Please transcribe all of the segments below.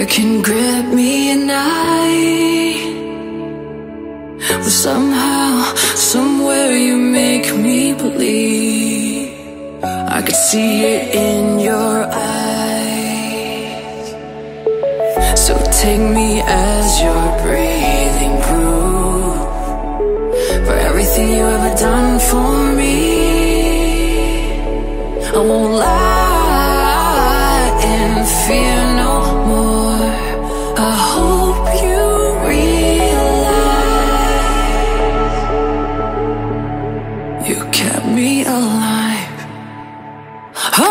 can grip me and but somehow, somewhere you make me believe. I could see it in your eyes. So take me as your breathing proof for everything you ever done for me. I won't lie and fear no more. I hope you realize you kept me alive. Oh,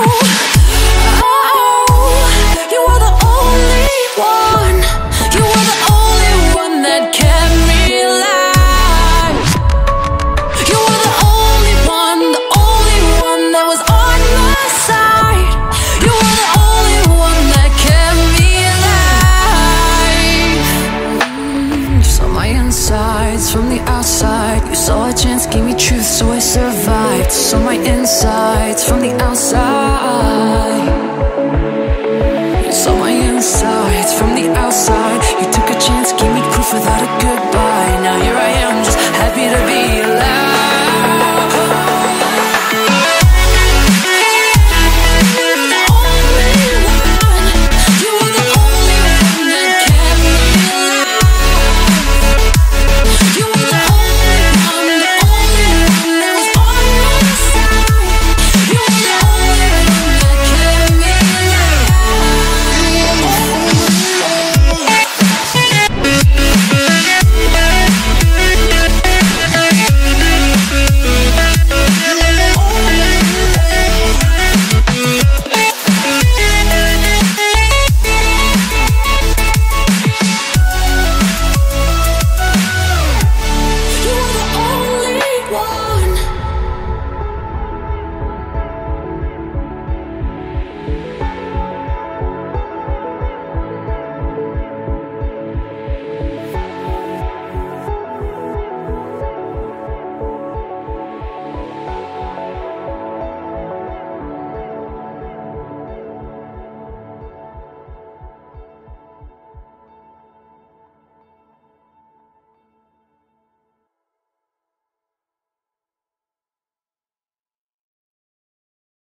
you were the only one. You were the only one that kept me alive. You were the only one that was on my side. You were the only one that kept me alive. You saw my insides from the outside. You saw a chance, gave me truth, so I survived. You saw my inside.